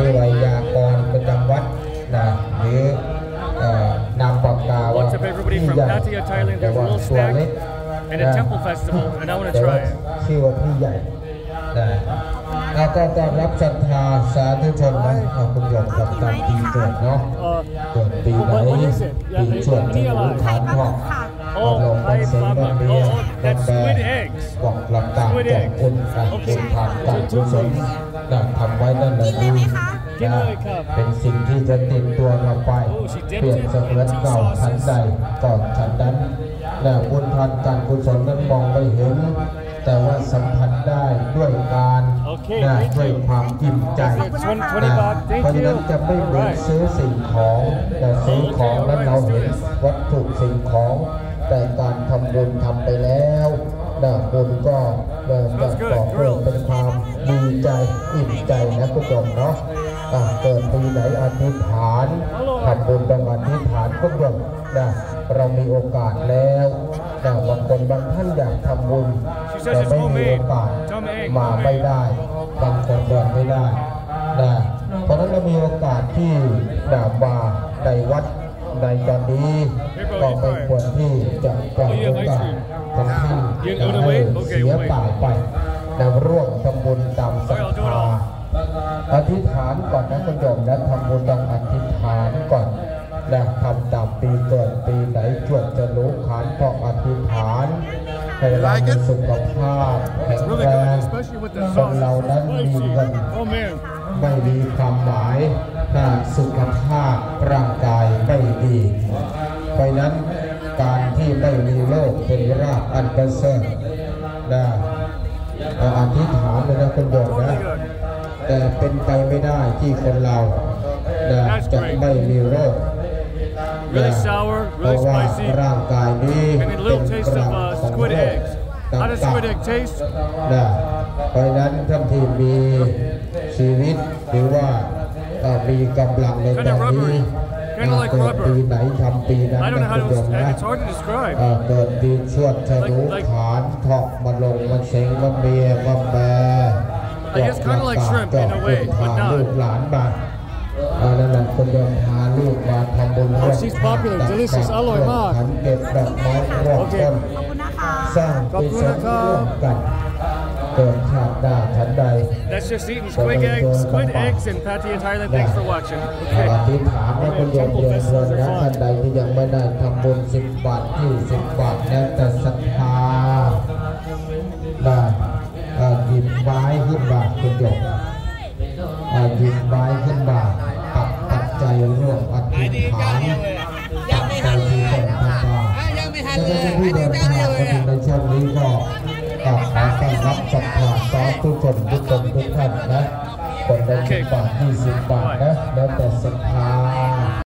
ไวยากรณ์ประจำวัดนะหรือนามปากกาว่าที่ใหญ่แต่ว่าตัวเล็กชื่อว่าที่ใหญ่นะแล้วก็ต้อนรับศรัทธาสาธุชนนะคุณโยมกับตามปีเกิดเนาะเกิดปีไหนปีชวดจะรู้ฐานทองอารมณ์มันเสียงมันเบียมันแบบอกหลักการจากคุณการคุณผ่านการกุศลได้ทำไว้นั่นแหละดีเป็นสิ่งที่จะติดตัวเราไปเปลี่ยนเสมือนเก่าชั้นใดก่อนชั้นนั้นบุญทานการกุศลนั้นมองไม่เห็นแต่ว่าสัมผัสได้ด้วยการด้วยความอิ่มใจเพราะฉะนั้นจะไม่เหมือนซื้อสิ่งของแต่ซื้อของนั้นเราเห็นวัตถุสิ่งของแต่การทำบุญทำไปแล้วบุญก็จะก่อเกิดเป็นความดีใจอิ่มใจนะผู้ชมเนาะเกิดปีไหนอธิษฐานทำบุญต้องอธิษฐานทุกอย่างเรามีโอกาสแล้วบางคนบางท่านอยากทำบุญแต่ไม่มีโอกาสมาไม่ได้บางคนเดินไม่ได้เพราะนั้นเรามีโอกาสที่มาในวัดในตอนนี้ก็ไม่ควรที่จะปล่อยโอกาสของท่านจะให้เสียเปล่าไปร่วมทำบุญตามศรัทธาอธิษฐานก่อนนะคุณโยมนะทำบุญต้องอธิษฐานก่อนทำตามปีเกิดปีไหนจวดจะรู้ขานเพราะอธิษฐานให้เรามีสุขภาพแข็งแรงคนเรานั้นมีเงินไม่มีความหมายถ้าสุขภาพร่างกายไม่ดีเพราะนั้นการที่ไม่มีโรคเป็นราภอันประเสริฐอธิษฐานเลยนะคุณโยมนะแต่เป็นไปไม่ได้ที่คนเราจะไม่มีโรคเพราะว่าร่างกายนี้เป็นรังของโรคต่างๆเพราะนั้นท่านที่มีชีวิตหรือว่ามีกำลังในตอนนี้เกิดปีไหนทำปีนั้นนะคุณโยมนะเกิดปีชวดฉลูขานเถาะมาลงมาเซ็งมาเมียมาแบจอกหลักปากจอกคุณพาลูกหลานมานั่นแหละคุณโยมพาลูกมาทำบุญร่วมขันเก็บดอกไม้ร่วมต้นสร้างกุศลร่วมกันเกิดชาติหน้าชั้นใด That's just eating squid eggs and Patty and Thailand. Thanks for watching. อธิษฐานนะคุณโยมเดินนะท่านใดที่ยังไม่ได้ทำบุญ10 บาท20 บาทแล้วแต่ศรัทธาหยิบไม้ขึ้นบาทคุณโยมหยิบไม้ขึ้นบาทปัจจัยร่วมอธิษฐานปัจจัยที่ต้นทางบาทและที่เดินทางมาถึงในช่วงนี้ก็ขอต้อนรับศรัทธาสาธุชนทุกท่านนะคนละ10 บาท20 บาทนะ